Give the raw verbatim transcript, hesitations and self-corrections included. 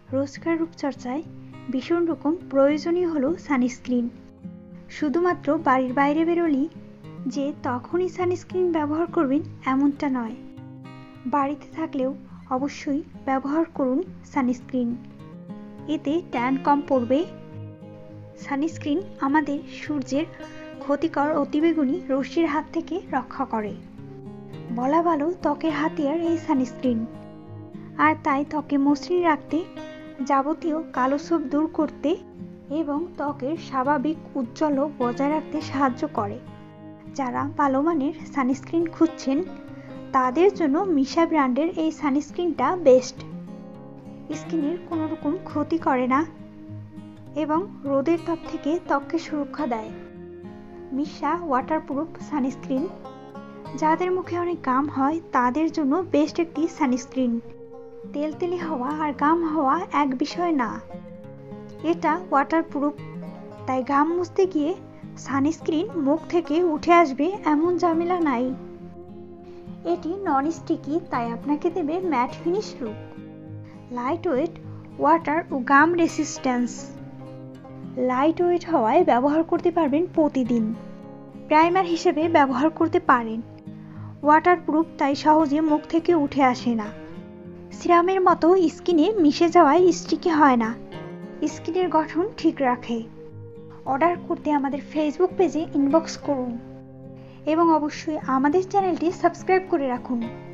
রোজকার রূপচর্চায় ভীষণ রকম প্রয়োজনীয় হলো সানস্ক্রিন। শুধুমাত্র বাড়ির বাইরে বেরোলেই যে তখনই সানস্ক্রিন ব্যবহার করবেন এমনটা নয়, বাড়িতে থাকলেও অবশ্যই ব্যবহার করুন সানস্ক্রিন। এতে ট্যান কম পড়বে। সানস্ক্রিন আমাদের সূর্যের ক্ষতিকর অতিবেগুনি রশ্মির হাত থেকে রক্ষা করে। বলা ভালো ত্বকের হাতিয়ার এই সানস্ক্রিন, আর তাই ত্বকে মসৃণ রাখতে, যাবতীয় কালো ছোপ দূর করতে এবং ত্বকের স্বাভাবিক উজ্জ্বল বজায় রাখতে সাহায্য করে। যারা ভালো মানের সানস্ক্রিন খুঁজছেন তাদের জন্য মিশা ব্র্যান্ডের এই সানস্ক্রিনটা বেস্ট। স্কিনের কোনো রকম ক্ষতি করে না এবং রোদের তাপ থেকে ত্বককে সুরক্ষা দেয়। মিশা ওয়াটারপ্রুফ সানস্ক্রিন যাদের মুখে অনেক ঘাম হয় তাদের জন্য বেস্ট একটি সানস্ক্রিন। তেলতেলে হওয়া আর ঘাম হওয়া এক বিষয় না, এটা ওয়াটারপ্রুফ, তাই ঘাম মুছতে গিয়ে সানস্ক্রিন মুখ থেকে উঠে আসবে এমন ঝামেলা নাই। এটি নন স্টিকি, তাই আপনাকে দেবে matte finish look. Light weight, water ও ঘাম রেসিস্ট্যান্স। লাইট ওয়েট হওয়ায় ব্যবহার করতে পারবেন প্রতিদিন, প্রাইমার হিসেবে ব্যবহার করতে পারেন। ওয়াটারপ্রুফ, তাই সহজে মুখ থেকে উঠে আসে না। সিরামের মতো স্কিনে মিশে যাওয়ায় স্টিকি হয় না, স্কিনের গঠন ঠিক রাখে। অর্ডার করতে আমাদের ফেসবুক পেজে ইনবক্স করুন এবং অবশ্যই আমাদের চ্যানেলটি সাবস্ক্রাইব করে রাখুন।